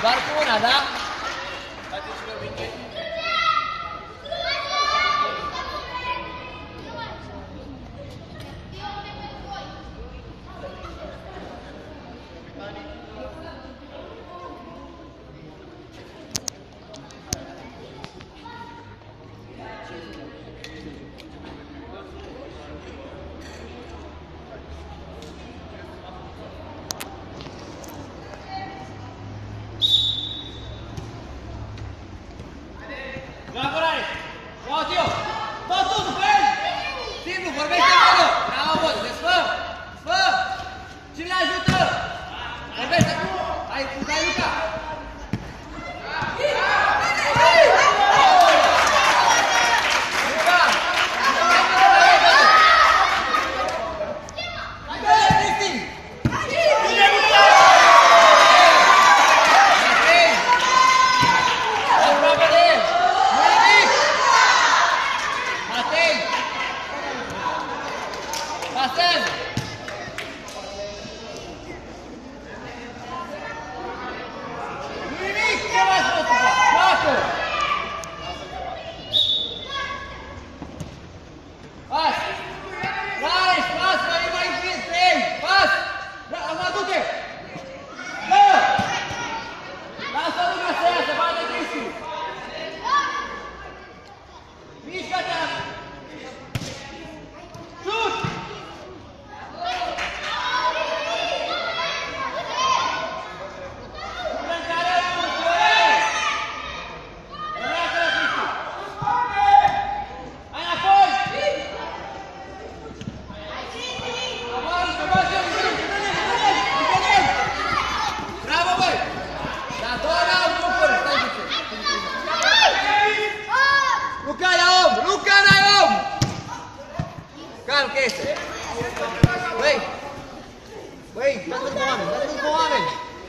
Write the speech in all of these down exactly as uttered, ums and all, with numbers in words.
Doar cu una, da? Bravo, Rares! Bravo, tio! Tot tu, după el! Simplu, vorbește acolo! Bravo, bă, te sfă! Sfă! Cine ajută? Vorbește! Hai, Luca, hai, Luca! Băi! Băi, dați-vă după oameni, dați-vă după oameni!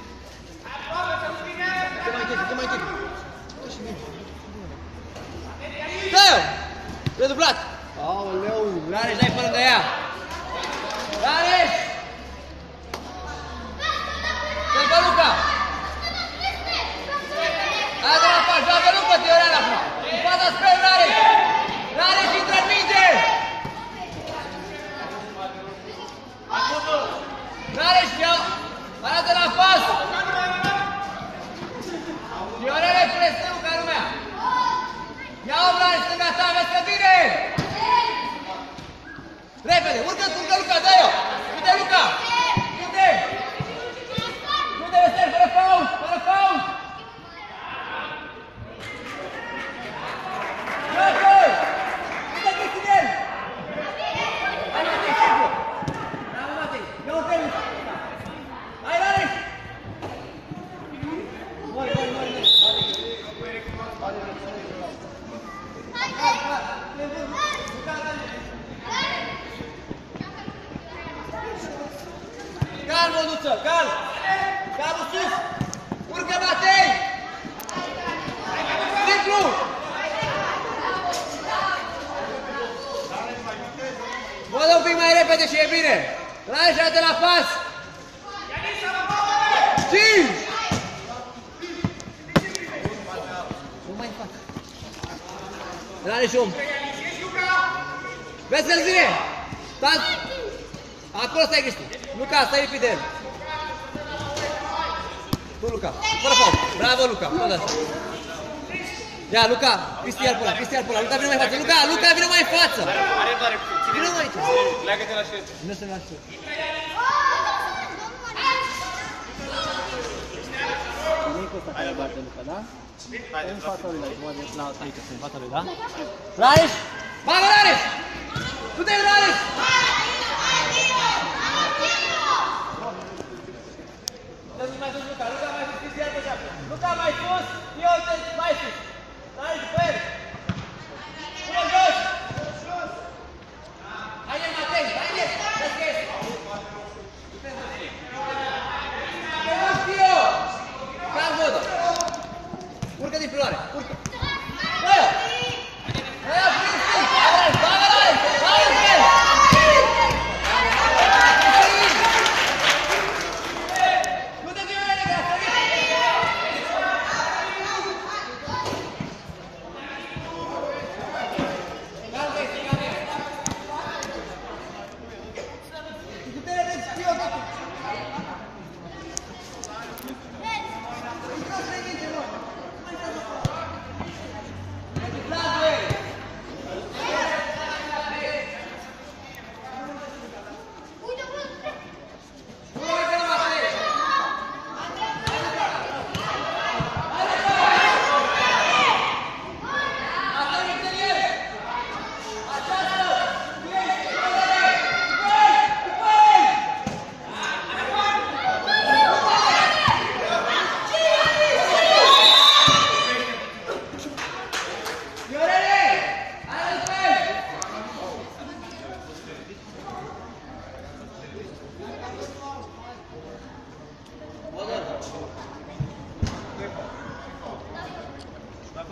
Te mai încet, te mai încet! Dă-o! Redublat! Aoleu! Rareș, dai pe lângă ea! Rareș! Dă-l pe Luca! Hai de la faci, joacă Luca, Teorean acum! În fața spre Rareș! Rareș, intră în minge! Rareș, ia! Arată la pas! Teorean, pune stângul ca lumea! Ia-o, Rareș, stânga ta, vezi că vine! Repede, urcă, urcă, Luca, dă-i-o! Uite, Luca! Uite! Uite, Vesel, fără fault, fără fault! Joacă! Uite, Cristinel! Hai, Matei, simplu! Bravo, Matei! Ia un tenis! Hai, Rareș! Mori, mori, mori, mori! Hai, hai! Calm, Oduță, calm! Calmul sus! Urcă, Matei! Simplu! Mă dă un pic mai repede și e bine! Rareș, de la pas! cinci! Nu mai fac! Rareș, om! Vezi că-l vine! Acolo stai, Cristi! Luca, stai lipit de el! Tu, Luca! Fără fault! Bravo, Luca! Tot așa! Ia, Luca! Cristi, ia-l pe ăla! Cristi, ia-l pe ăla! Luca, vină mai în față! Luca! Luca, vină mai în față! Are doare puțin! Vină mai aici! Leagă-te la șerță! Vină să-l lași tu! Vine cu ăsta care bate Luca, da? În fața lui, la aici, în fața lui, da? Rareș! Bagă, Rareș! Du-te, Rareș! Dă-mi mai sus, Luca! Luca mai sus! Cristi, ia-l pe șapte! Luca mai sus! Eu te mai sus! Rareș, după el! Pune jos! Haide, Matei! Haide! Vezi că este! Te nu știu! Calm, vodă! Urcă din floare! Urcă! Dă-i-o! Dă-i-o, Cristi! Bagă, Rareș! Bagă, Rareș!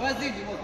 Răzimi, mă.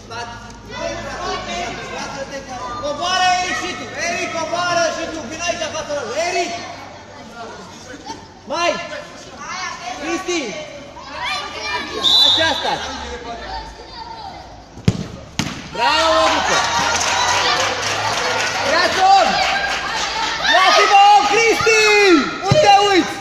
Coboară Eric și tu! Eric, coboară și tu! Vino aici față lor! Eric! Mai! Cristi! Așa stați! Bravo, Măduță! Ia-ți-o! Ia-ți-vă, Cristi! Unde te uiți?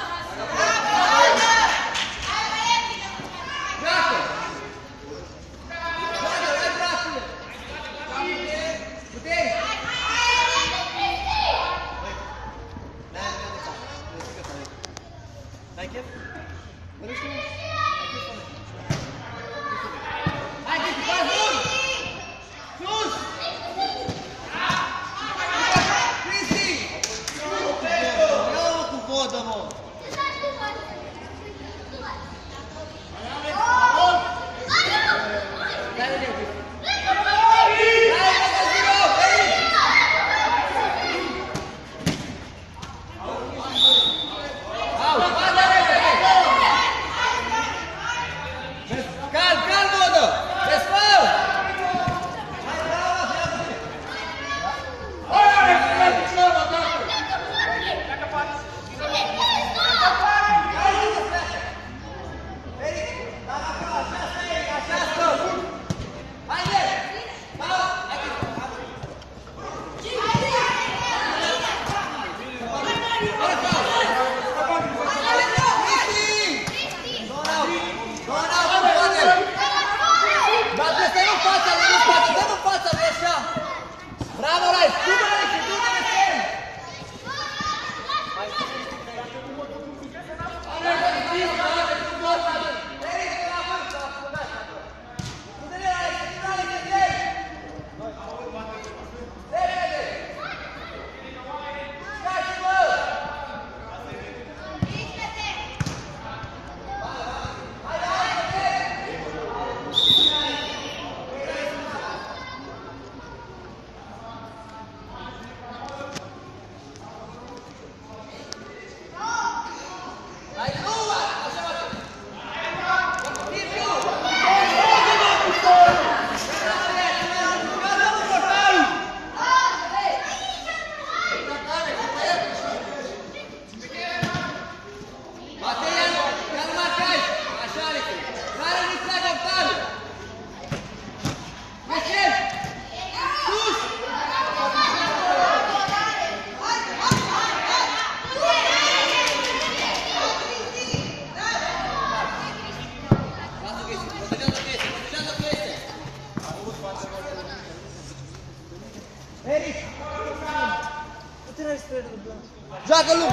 Joacă lui!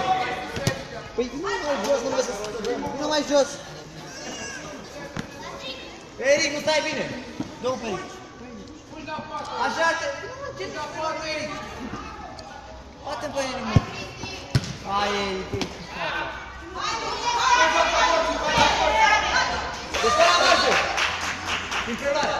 Păi nu mai jos, nu vezi să se nu mai jos! Eric, nu stai bine! Dă-o pe Eric! Așa te... Ce te afară, Eric? Bate-mi pe Eric, mă! Hai, Eric, Eric! Deci la marșă! Din prelare!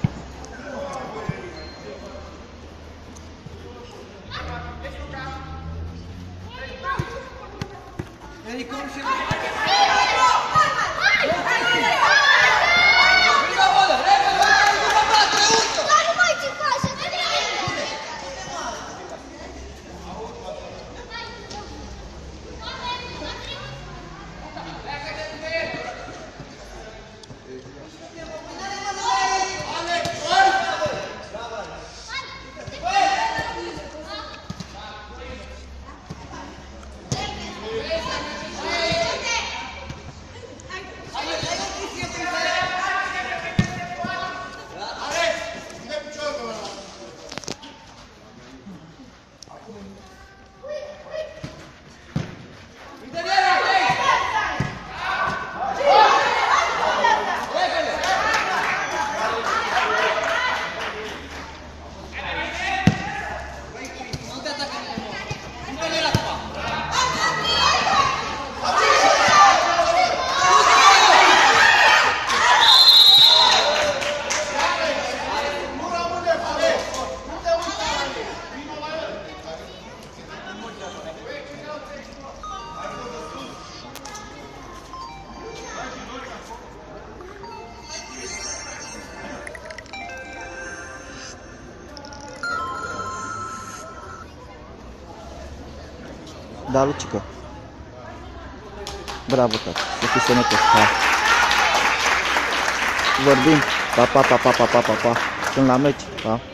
Eric, cum și... Da, Lucică. Bravo, tati. Să fii sănătos. Hai. Vorbim. Pa, pa, pa, pa, pa, pa, pa, pa. Sunt la meci. Pa.